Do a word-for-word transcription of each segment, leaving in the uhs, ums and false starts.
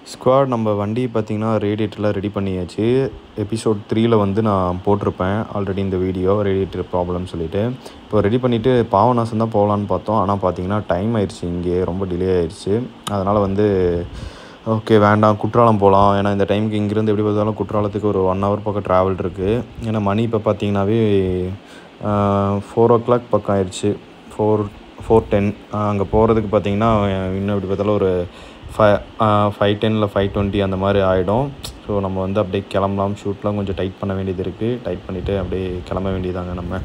Squad நம்ம வண்டி பார்த்திங்கன்னா ரேடியேட்டர்லாம் ரெடி பண்ணியாச்சு. எபிசோட் த்ரீயில் வந்து நான் போட்டிருப்பேன் ஆல்ரெடி இந்த வீடியோ ரேடியேட்டர் ப்ராப்ளம்னு சொல்லிவிட்டு. இப்போ ரெடி பண்ணிவிட்டு பாபநாசம் தான் போகலான்னு பார்த்தோம். ஆனால் பார்த்திங்கன்னா டைம் ஆயிடுச்சு, இங்கே ரொம்ப டிலே ஆயிடுச்சு. அதனால் வந்து ஓகே வேண்டாம், குற்றாலம் போகலாம். ஏன்னா இந்த டைமுக்கு இங்கேருந்து எப்படி பார்த்தாலும் குற்றாலத்துக்கு ஒரு ஒன் ஹவர் பக்கம் ட்ராவல் இருக்குது. ஏன்னா மணி இப்போ பார்த்திங்கனாவே ஃபோர் ஓ கிளாக் பக்கம் ஆயிடுச்சு. ஃபோர் ஃபோர் டென் அங்கே போகிறதுக்கு பார்த்திங்கன்னா இன்னும் எப்படி பார்த்தாலும் ஒரு ஃபை ஃபைவ் டென்னில் ஃபைவ் டுவெண்ட்டி அந்த மாதிரி ஆகிடும். ஸோ நம்ம வந்து அப்படியே கிளம்பலாம். ஷூட்லாம் கொஞ்சம் டைட் பண்ண வேண்டியது இருக்குது. டைட் பண்ணிவிட்டு அப்படியே கிளம்ப வேண்டியதாங்க நம்ம.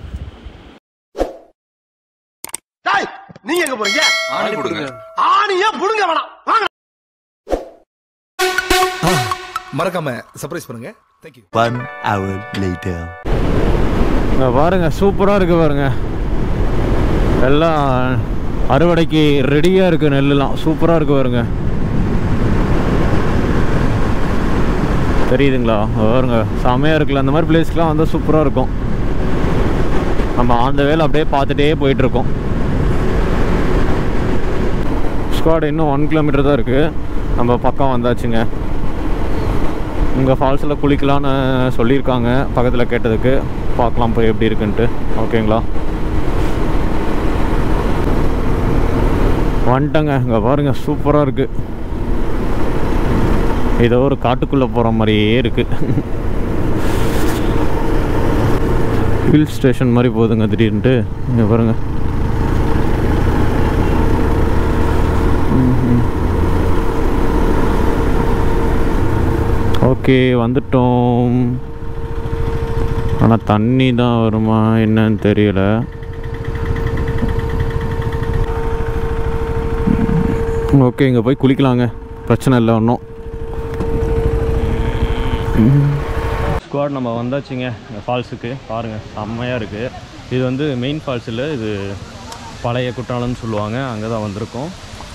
நீங்க எங்க போறீங்க? ஆணி புடுங்க. ஆணியே புடுங்க வேணாம். மறக்காம சர்ப்ரைஸ் பண்ணுங்க. Thank you. One hour later. பாருங்க, சூப்பராக இருக்குது பாருங்க. எல்லாம் அறுவடைக்கு ரெடியாக இருக்குது. நெல்லுலாம் சூப்பராக இருக்குது பாருங்க. தெரியுதுங்களா? பாருங்க செமையாக இருக்குல்ல. அந்த மாதிரி பிளேஸ்க்கெலாம் வந்தால் சூப்பராக இருக்கும். நம்ம அந்த வேலை அப்படியே பார்த்துட்டே போயிட்டுருக்கோம். ஸ்குவாட் இன்னும் ஒன் கிலோமீட்டர் தான் இருக்குது. நம்ம பக்கம் வந்தாச்சுங்க. இங்கே ஃபால்ஸில் குளிக்கலான்னு சொல்லியிருக்காங்க பக்கத்தில் கேட்டதுக்கு. பார்க்கலாம் போய் எப்படி இருக்குன்ட்டு. ஓகேங்களா? வந்துட்டங்க. இங்கே பாருங்கள் சூப்பராக இருக்குது. ஏதோ ஒரு காட்டுக்குள்ளே போகிற மாதிரியே இருக்குது. ஹில் ஸ்டேஷன் மாதிரி போகுதுங்க திடீர்னுட்டு. இங்கே பாருங்கள். ஓகே வந்துட்டோம். ஆனால் தண்ணி தான் வருமா என்னன்னு தெரியல. ஓகே இங்கே போய் குளிக்கலாங்க, பிரச்சனை இல்லை ஒன்றும். ஸ்குவாட் நம்ம வந்தாச்சுங்க ஃபால்ஸுக்கு. பாருங்கள் செம்மையாக இருக்குது. இது வந்து மெயின் ஃபால்ஸ் இல்லை, இது பழைய குற்றாலம்னு சொல்லுவாங்க. அங்கே தான் வந்திருக்கோம்.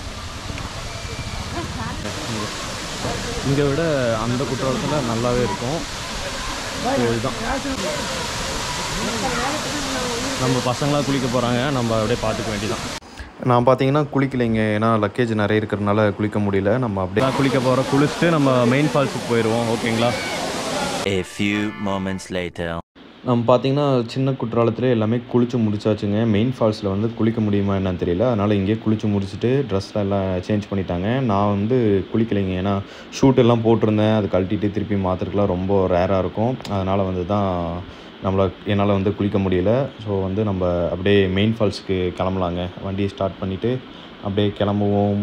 இங்கே விட அந்த குற்றாலத்தில் நல்லாவே இருக்கும். இதுதான் நம்ம பசங்களாம் குளிக்க போகிறாங்க. நம்ம அப்படியே பார்த்துக்க வேண்டியதான். நான் பார்த்தீங்கன்னா குளிக்கலைங்க, ஏன்னா லக்கேஜ் நிறைய இருக்கிறதுனால குளிக்க முடியல. நம்ம அப்படியே குளிக்க போகிறோம். குளிச்சுட்டு நம்ம மெயின் ஃபால்ஸுக்கு போயிடுவோம். ஓகேங்களா? A few moments later. நம்ம பார்த்தீங்கன்னா சின்ன குற்றாலத்தில் எல்லாமே குளித்து முடிச்சாச்சுங்க. மெயின் ஃபால்ஸில் வந்து குளிக்க முடியுமா என்னன்னு தெரியல. அதனால் இங்கேயே குளித்து முடிச்சுட்டு ட்ரெஸ்லாம் எல்லாம் சேஞ்ச் பண்ணிட்டாங்க. நான் வந்து குளிக்கலைங்க, ஏன்னா ஷூட் எல்லாம் போட்டிருந்தேன். அது கழட்டிட்டு திருப்பி மாற்றுறதுக்குலாம் ரொம்ப ரேராக இருக்கும். அதனால் வந்து தான் நம்மளை என்னால் வந்து குளிக்க முடியல. ஸோ வந்து நம்ம அப்படியே மெயின் ஃபால்ஸுக்கு கிளம்பலாங்க. வண்டியை ஸ்டார்ட் பண்ணிவிட்டு அப்படியே கிளம்புவோம்.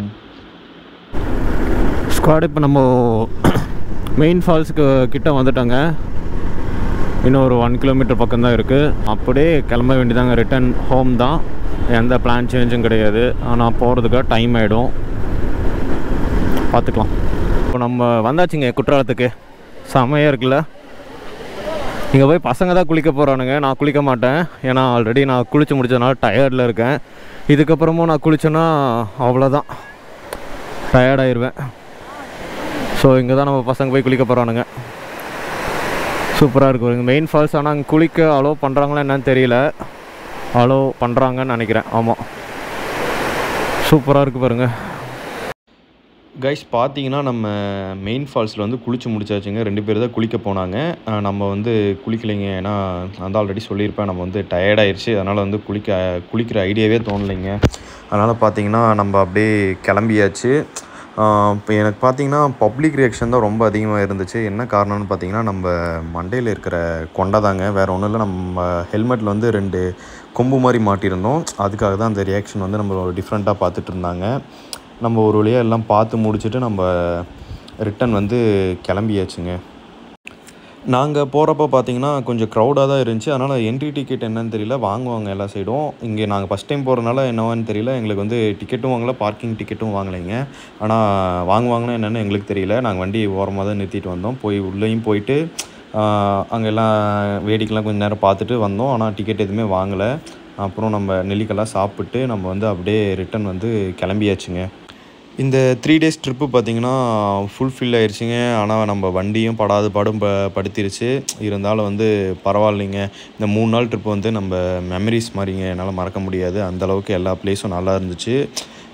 ஸ்குவாட் இப்போ நம்ம மெயின் ஃபால்ஸுக்கு கிட்ட வந்துட்டோங்க. இன்னும் ஒரு ஒன் கிலோமீட்டர் பக்கம் தான் இருக்குது. அப்படியே கிளம்ப வேண்டியதாங்க. ரிட்டன் ஹோம் தான். எந்த பிளான் சேஞ்சும் கிடையாது. ஆனால் போகிறதுக்காக டைம் ஆகிடும். பார்த்துக்கலாம். இப்போ நம்ம வந்தாச்சுங்க குற்றாலத்துக்கு. செமையாக இருக்குல்ல? இங்கே போய் பசங்க தான் குளிக்க போகிறானுங்க. நான் குளிக்க மாட்டேன், ஏன்னா ஆல்ரெடி நான் குளித்து முடிச்சதுனால டயர்டில் இருக்கேன். இதுக்கப்புறமும் நான் குளித்தேன்னா அவ்வளோதான், டயர்டாயிருவேன். ஸோ இங்கே தான் நம்ம பசங்க போய் குளிக்க போகிறானுங்க. சூப்பராக இருக்கும் மெயின் ஃபால்ஸ். ஆனால் அங்கே குளிக்க அலோவ் பண்ணுறாங்களா என்னன்னு தெரியல. அலோவ் பண்ணுறாங்கன்னு நினைக்கிறேன். ஆமாம், சூப்பராக இருக்குது பாருங்கள். கைஸ் பார்த்தீங்கன்னா நம்ம மெயின் ஃபால்ஸில் வந்து குளித்து முடிச்சாச்சுங்க. ரெண்டு பேர் தான் குளிக்க போனாங்க. நம்ம வந்து குளிக்கலைங்க, ஏன்னா அந்த ஆல்ரெடி சொல்லியிருப்பேன் நம்ம வந்து டயர்டாயிடுச்சு. அதனால் வந்து குளிக்க குளிக்கிற ஐடியாவே தோணலைங்க. அதனால் பார்த்தீங்கன்னா நம்ம அப்படியே கிளம்பியாச்சு. இப்போ எனக்கு பார்த்தீங்கன்னா பப்ளிக் ரியாக்ஷன் தான் ரொம்ப அதிகமாக இருந்துச்சு. என்ன காரணம்னு பார்த்தீங்கன்னா நம்ம மண்டையில் இருக்கிற கொண்டை தாங்க, வேறு ஒன்றும் இல்லை. நம்ம ஹெல்மெட்டில் வந்து ரெண்டு கொம்பு மாதிரி மாட்டியிருந்தோம். அதுக்காக தான் அந்த ரியாக்ஷன் வந்து நம்ம டிஃப்ரெண்ட்டாக பார்த்துட்டு இருந்தாங்க. நம்ம ஒரு வழியாக எல்லாம் பார்த்து முடிச்சுட்டு நம்ம ரிட்டன் வந்து கிளம்பியாச்சுங்க. நாங்கள் போகிறப்ப பார்த்தீங்கன்னா கொஞ்சம் க்ரௌடாக தான் இருந்துச்சு. அதனால் என்ட்ரி டிக்கெட் என்னன்னு தெரியல, வாங்குவாங்க எல்லா சைடும். இங்கே நாங்கள் ஃபஸ்ட் டைம் போகிறதுனால என்னவான்னு தெரியல, எங்களுக்கு வந்து டிக்கெட்டும் வாங்கலை, பார்க்கிங் டிக்கெட்டும் வாங்கலைங்க. ஆனால் வாங்குவாங்கன்னா என்னென்னு எங்களுக்கு தெரியல. நாங்கள் வண்டி ஓரமாக தான் நிறுத்திட்டு வந்தோம். போய் உள்ளேயும் போயிட்டு அங்கெல்லாம் வேடிக்கைலாம் கொஞ்சம் நேரம் பார்த்துட்டு வந்தோம். ஆனால் டிக்கெட் எதுவுமே வாங்கலை. அப்புறம் நம்ம நெல்லிக்கெல்லாம் சாப்பிட்டு நம்ம வந்து அப்படியே ரிட்டன் வந்து கிளம்பியாச்சுங்க. இந்த த்ரீ டேஸ் ட்ரிப்பு பார்த்திங்கன்னா ஃபுல்ஃபில் ஆயிடுச்சுங்க. ஆனால் நம்ம வண்டியும் படாது பாடும் ப படுத்திருச்சு. இருந்தாலும் வந்து பரவாயில்லைங்க. இந்த மூணு நாள் ட்ரிப்பு வந்து நம்ம மெமரிஸ் மாதிரிங்க, என்னால் மறக்க முடியாது. அந்தளவுக்கு எல்லா பிளேஸும் நல்லா இருந்துச்சு.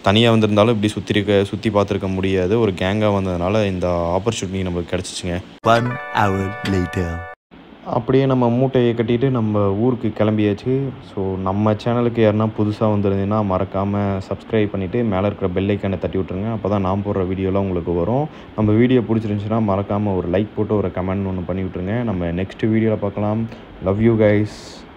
தனியாக வந்திருந்தாலும் இப்படி சுற்றி இருக்க சுற்றி பார்த்துருக்க முடியாது. ஒரு கேங்காக வந்ததுனால இந்த ஆப்பர்ச்சுனிட்டி நமக்கு கிடச்சிச்சிங்க. One hour later. அப்படியே நம்ம மூட்டையை கட்டிட்டு நம்ம ஊருக்கு கிளம்பியாச்சு. ஸோ நம்ம சேனலுக்கு யாருன்னா புதுசாக வந்துருந்தீங்கன்னா மறக்காமல் சப்ஸ்கிரைப் பண்ணிவிட்டு மேலே இருக்கிற பெல் ஐக்கானை தட்டி விட்ருங்க. அப்போ தான் நான் போடுற வீடியோலாம் உங்களுக்கு வரும். நம்ம வீடியோ பிடிச்சிருந்துச்சுன்னா மறக்காமல் ஒரு லைக் போட்டு ஒரு கமெண்ட் ஒன்று பண்ணி விட்ருங்க. நம்ம நெக்ஸ்ட் வீடியோவில் பார்க்கலாம். Love you guys.